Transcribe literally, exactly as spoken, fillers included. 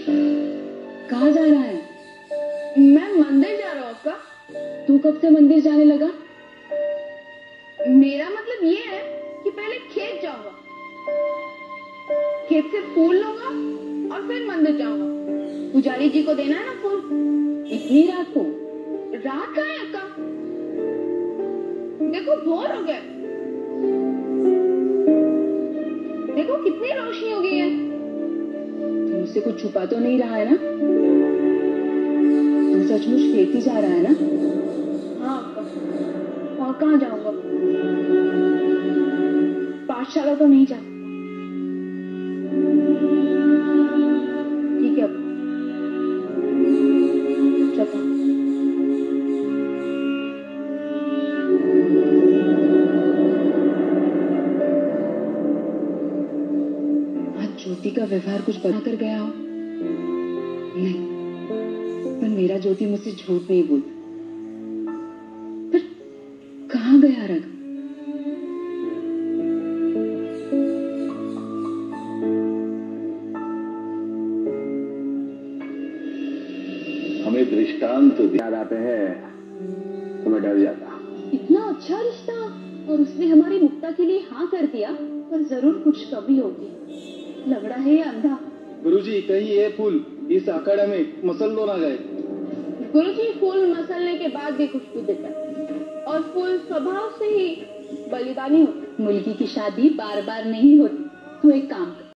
कहाँ जा रहा है? मैं मंदिर जा रहा हूँ अक्का। तू कब से मंदिर जाने लगा? मेरा मतलब ये है कि पहले खेत जाऊंगा, खेत से फूल लूंगा और फिर मंदिर जाऊंगा। पुजारी जी को देना है ना फूल। इतनी रात को? रात कहाँ है अक्का? देखो भोर हो गया, देखो कितनी रोशनी हो गई है। तुमसे कुछ छुपा तो नहीं रहा है ना? तू सचमुच खेती जा रहा है ना? हाँ अक्का, और कहाँ जाऊंगा? पाठशाला तो नहीं जाऊंगा। ठीक है चलो। आज ज्योति का व्यवहार कुछ बना कर गया हो? नहीं, पर मेरा ज्योति मुझसे झूठ नहीं बोलता। पर कहाँ गया रघु? हमें दृष्टांत याद आते हैं तो मैं डर जाता। इतना अच्छा रिश्ता और उसने हमारी मुक्ता के लिए हाँ कर दिया, पर जरूर कुछ कमी होगी। लग रहा है ये अंधा। गुरुजी, कहीं ये फूल इस आखाड़ा में मसल तो ना गए? गुरुजी, फूल मसलने के बाद भी खुशबू देता है और फूल स्वभाव से ही बलिदानी होता है। मुलकी की शादी बार बार नहीं होती। तू एक काम कर,